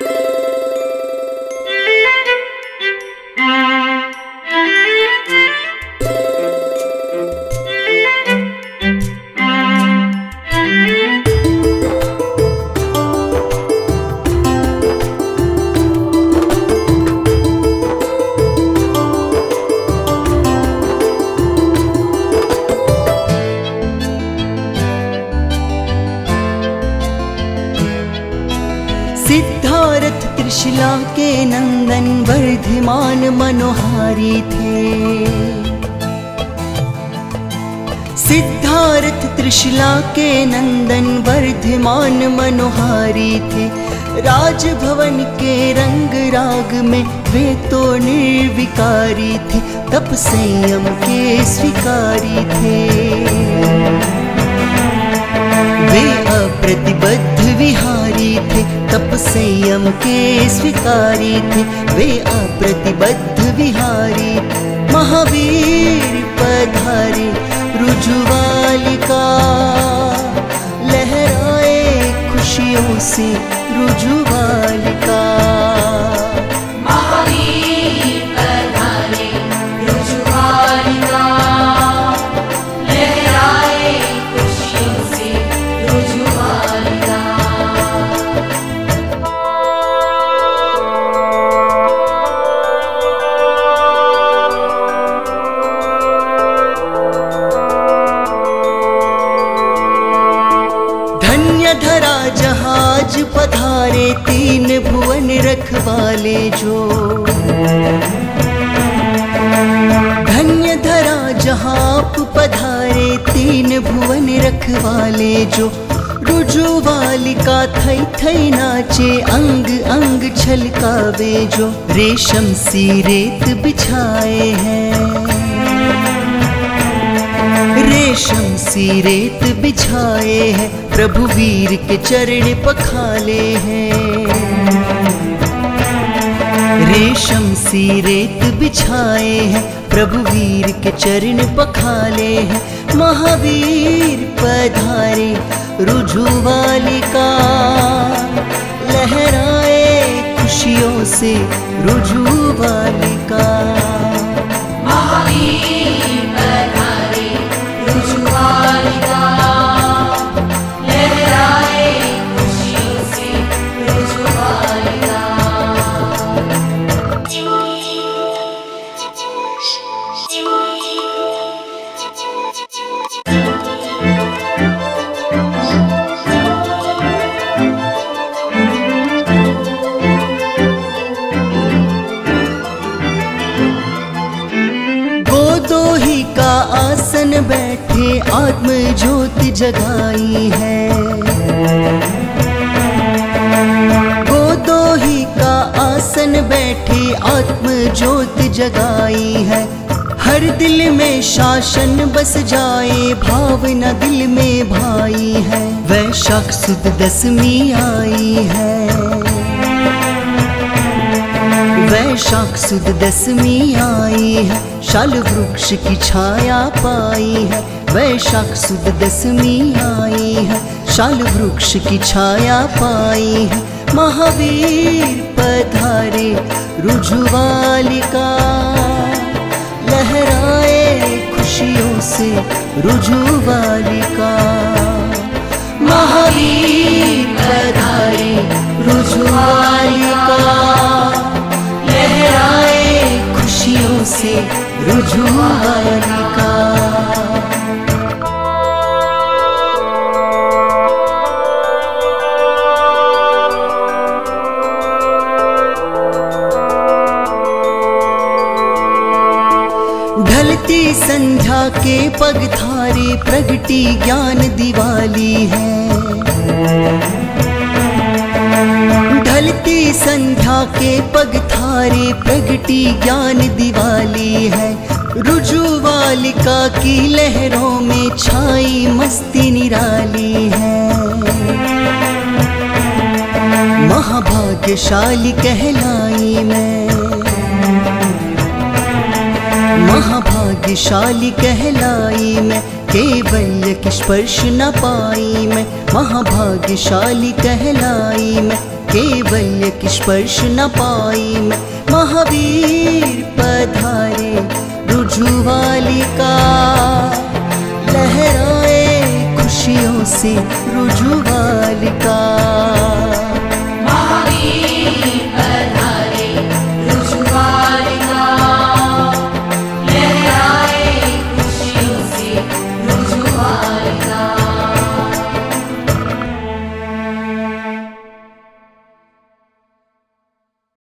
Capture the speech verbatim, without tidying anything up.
सिद्धार्थ त्रिशला के नंदन वर्धमान मनोहारी थे। सिद्धार्थ त्रिशला के नंदन वर्धमान मनोहारी थे। राजभवन के रंग राग में वे तो निर्विकारी थे, तप संयम के स्वीकारी थे। वे अप्रतिबद्ध विहारी थे, तप संयम के स्वीकारी थे। वे अप्रतिबद्ध विहारी महावीर पधारे रुजुवालिका, लहराए खुशियों से रुजुवालिका। महावीर पधारे रुजुवालिका, लहराए खुशियों से रुजुवालिका। धन्य धरा जहाज पधारे तीन भुवन रखवाले जो। धन्य धरा जहाप पधारे तीन भुवन रखवाले जो। रुजुवालिका थई थई नाचे अंग अंग छलकावे जो। रेशम सी रेत बिछाए हैं, रेशम सी रेत बिछाए हैं। प्रभु वीर के चरण पखाले हैं। रेशम सी रेत बिछाए हैं, प्रभु वीर के चरण पखाले हैं। महावीर पधारे रुजुवालिका, लहराए खुशियों से रुजुवालिका। महावीर पधारे रुजुवालिका, लहराए खुशियों से रुजुवालिका। गोदोही का आसन बैठे आत्म ज्योति जगाई है। गोदोही का आसन बैठे आत्म ज्योति जगाई है। हर दिल में शासन बस जाए, भावना दिल में भाई है। वैशाख सुद दसवीं आई है, वैशाख सुद दसवीं आई है। शाल वृक्ष की छाया पाई है, वैशाख सुद दसवीं आई है। शाल वृक्ष की छाया पाई है। महावीर पधारे रुजुवालिका, लहराए खुशियों से रुजुवालिका। महावीर पधारे रुजुवालिका, लहराए खुशियों से रुजुवालिका। ढलती संध्या के पगधारे प्रगटी ज्ञान दिवाली है। ढलती संध्या के पगधारे प्रगटी ज्ञान दिवाली है। रुजुवालिका की लहरों में छाई मस्ती निराली है। महाभाग्यशाली कहलाई मैं, महाभाग्यशाली कहलाई मैं। केवल्य की स्पर्श न पाई मैं, महाभाग्यशाली कहलाई मैं। केवल कैवल्य की स्पर्श न पाई मैं। महावीर पधारे रुजुवालिका, लहराए खुशियों से रुजुवालिका।